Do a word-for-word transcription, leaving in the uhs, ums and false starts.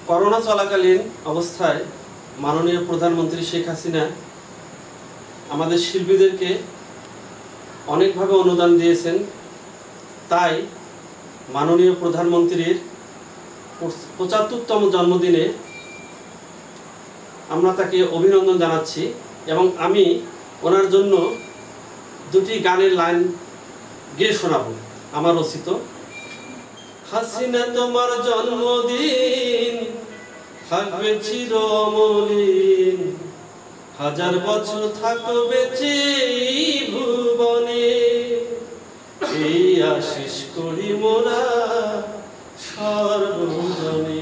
Corona চলাকালীন অবস্থায় মাননীয় প্রধানমন্ত্রী শেখ হাসিনা আমাদের শিল্পীদেরকে অনেকভাবে অনুদান দিয়েছেন। তাই মাননীয় প্রধানমন্ত্রীর পঁচাত্তরতম জন্মদিনে আমরা তাকে অভিনন্দন জানাচ্ছি এবং আমি ওনার জন্য দুটি গানের লাইন গেয়ে শোনাবো আমার রচিত। হাসিনা তোমার জন্মদিন থাকবে চির অমলিন, হাজার বছর থাকো বেঁচে ভুবনে, এই আশিস করি মোরা সর্বজনে।